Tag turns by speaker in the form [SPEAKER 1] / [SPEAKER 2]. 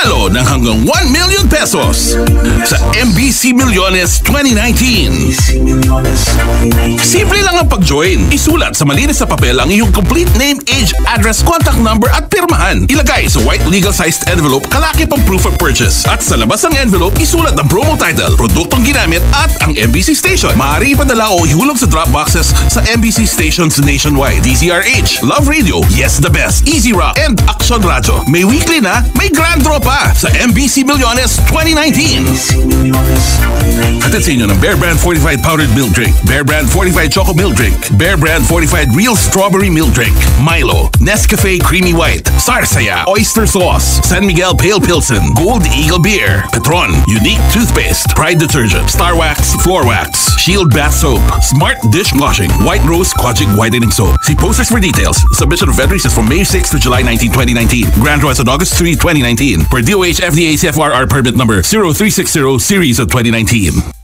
[SPEAKER 1] manalo ng hanggang 1 million pesos sa MBC Millones 2019. Simple lang ang pag-join. Isulat sa malinis na papel ang iyong complete name, age, address, contact number at pirmahan. Ilagay sa white legal-sized envelope kalakip ang proof of purchase. At sa labas ng envelope, isulat ang promo title, produktong ginamit at ang MBC station. Maaari ipadala o ihulog sa drop boxes sa MBC stations nationwide. DZRH, Love Radio, Yes the Best, Easy Rock, and Action Radio. May weekly na, may grand draw pa sa MBC Millones 2019. Hatid sa inyo ng Bear Brand Fortified Powdered Milk Drink, Bear Brand Fortified Choco Milk Drink, Bear Brand Fortified Real Strawberry Milk Drink, Milo, Nescafe Creamy White, Sarsaya, Oyster Sauce, San Miguel Pale Pilsen, Gold Eagle Beer, Petron, Unique Toothpaste, Pride Detergent, Star Wax, Floor Wax, Shield Bath Soap, Smart Dishwashing, White Rose Kojic Whitening Soap. See posters for details. Submission of entries is from May 6 to July 19, 2019. Grand draw is on August 3, 2019. Per DOH FDA CFRR permit number 0360 series of 2019.